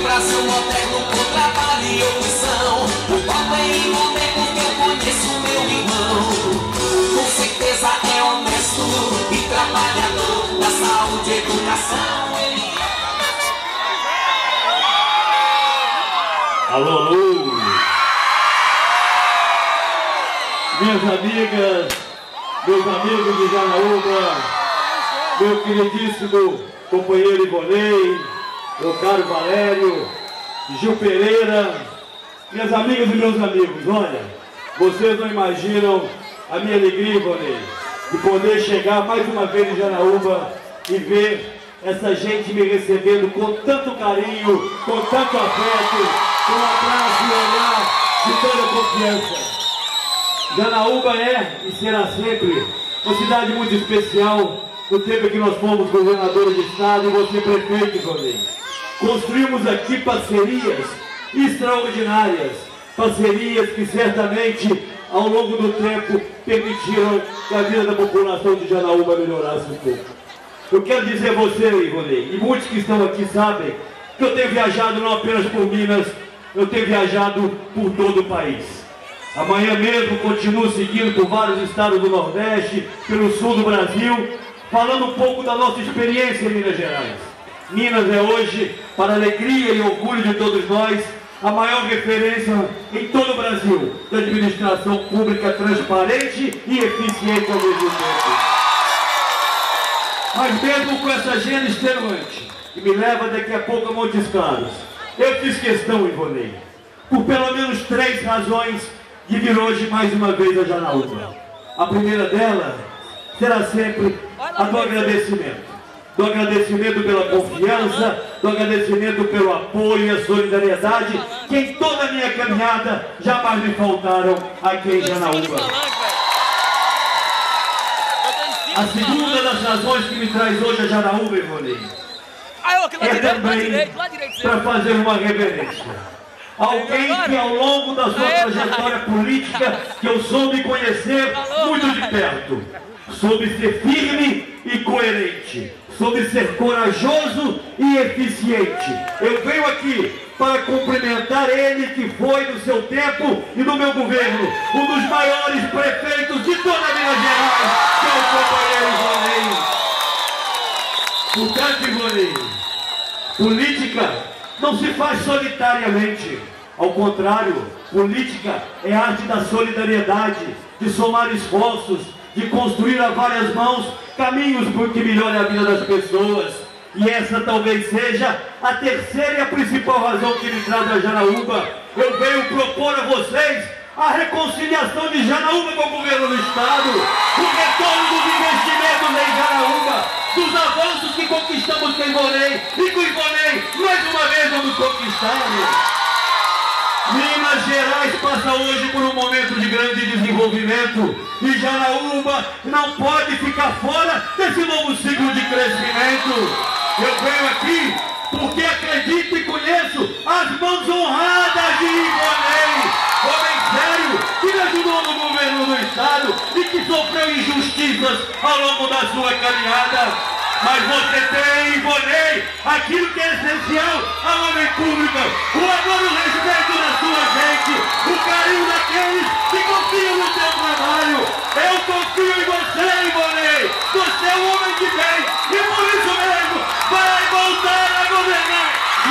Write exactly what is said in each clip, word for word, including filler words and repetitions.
coração moderno com trabalho e opção. O papo é envolver porque eu conheço meu irmão. Com certeza é honesto e trabalhador. Da saúde e educação ele é. Alô, alô! Minhas amigas, meus amigos de Janaúba, meu queridíssimo companheiro Ivonei, meu caro Valério, Gil Pereira, minhas amigas e meus amigos, olha, vocês não imaginam a minha alegria, Ivonei, de poder chegar mais uma vez em Janaúba e ver essa gente me recebendo com tanto carinho, com tanto afeto, com um abraço e olhar de toda confiança. Janaúba é e será sempre uma cidade muito especial. No tempo que nós fomos governadores de estado e você prefeito, Ivonei, construímos aqui parcerias extraordinárias, parcerias que certamente ao longo do tempo permitiram que a vida da população de Janaúba melhorasse um pouco. Eu quero dizer a você, Ivonei, e muitos que estão aqui sabem que eu tenho viajado não apenas por Minas, eu tenho viajado por todo o país. Amanhã mesmo continuo seguindo por vários estados do Nordeste, pelo sul do Brasil, falando um pouco da nossa experiência em Minas Gerais. Minas é hoje, para a alegria e orgulho de todos nós, a maior referência em todo o Brasil da administração pública transparente e eficiente ao mesmo tempo. Mas mesmo com essa agenda extenuante, que me leva daqui a pouco a Montes Claros, eu fiz questão, Ivonei, por pelo menos três razões, de vir hoje mais uma vez a Janaúba. A primeira dela será sempre a do agradecimento. Do agradecimento pela confiança, do agradecimento pelo apoio e a solidariedade que em toda a minha caminhada jamais me faltaram aqui em Janaúba. A segunda das razões que me traz hoje a Janaúba, Ivonei, é também para fazer uma reverência. Alguém que ao longo da sua trajetória política, que eu soube conhecer muito de perto, soube ser firme e coerente, soube ser corajoso e eficiente. Eu venho aqui para cumprimentar ele que foi no seu tempo e no meu governo um dos maiores prefeitos de toda Minas Gerais, que é o companheiro Ivonei. Portanto, Ivonei, política não se faz solitariamente. Ao contrário, política é arte da solidariedade, de somar esforços, de construir a várias mãos caminhos que melhorem a vida das pessoas. E essa talvez seja a terceira e a principal razão que me traz a Janaúba. Eu venho propor a vocês a reconciliação de Janaúba com o governo do estado, o retorno dos investimentos em Janaúba, dos avanços que conquistamos com Ivonei e com Ivonei mais uma vez vamos conquistar. Minas Gerais passa hoje por um momento de grande desenvolvimento e Janaúba não pode ficar fora desse novo ciclo de crescimento. Eu venho aqui porque acredito e conheço as mãos honradas de Ivonei, homem sério que me ajudou no governo do estado e que sofreu injustiças ao longo da sua caminhada. Mas você tem, Ivonei, aquilo que é essencial ao homem público, o amor e o respeito da sua gente, o carinho daqueles que confiam no seu trabalho. Eu confio em você, Ivonei, você é um homem de bem e por isso mesmo vai voltar a governar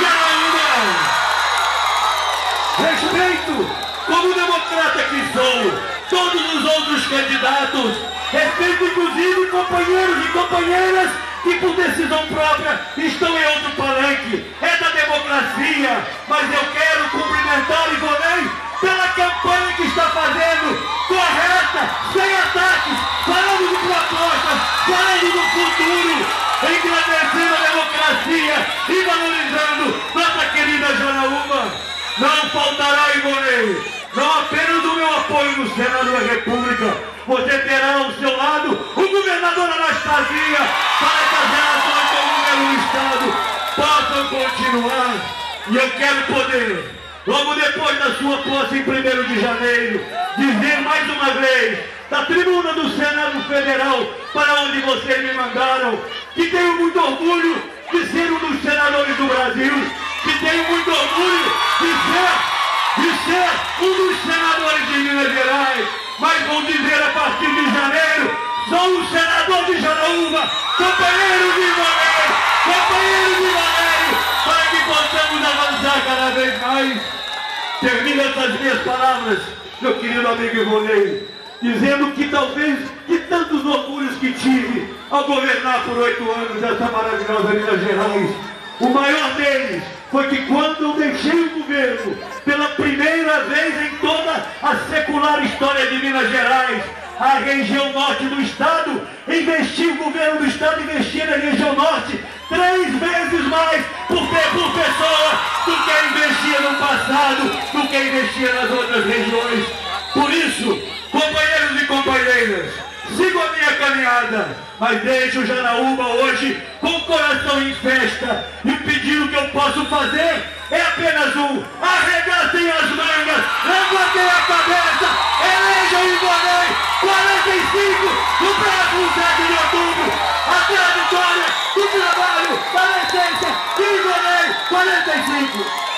Janaúba. Respeito, como democrata que sou, todos os outros candidatos, respeito inclusive companheiros e companheiras que por decisão própria estão em outro palanque. É da democracia, mas eu quero cumprimentar Ivonei pela campanha que está fazendo, correta, sem ataques, falando de propostas, falando do futuro, engrandecendo a democracia e valorizando nossa querida Janaúba. Não faltará, Ivonei, não apenas o meu apoio no Senado da República, você terá ao seu lado o governador Anastasia para que as relações com o governo do estado possam continuar. E eu quero poder, logo depois da sua posse em primeiro de janeiro, dizer mais uma vez, da tribuna do Senado Federal, para onde vocês me mandaram, que tenho muito orgulho de ser um dos senadores do Brasil, que tenho muito orgulho de ser, de ser um dos senadores de Minas Gerais, mas vou dizer a partir de janeiro, sou o senador de Janaúba, companheiro de Ivonei, companheiro de Ivonei, para que possamos avançar cada vez mais. Termino essas minhas palavras, meu querido amigo Ivonei, dizendo que talvez de tantos orgulhos que tive ao governar por oito anos essa maravilhosa Minas Gerais, o maior deles foi que quando eu deixei o governo, pela primeira vez em toda a secular história de Minas Gerais, a região norte do estado, investiu, o governo do estado investia na região norte três vezes mais por, por pessoa do que investia no passado, do que investia nas outras regiões. Por isso, companheiros e companheiras, sigo a minha caminhada, mas deixo Janaúba hoje com o coração em festa, e o pedido que eu posso fazer é apenas um: arregatem as mangas, levantem a cabeça, elejam o Ivonei, quarenta e cinco no próximo sete de outubro, até a vitória do trabalho, da essência de Ivonei, quarenta e cinco.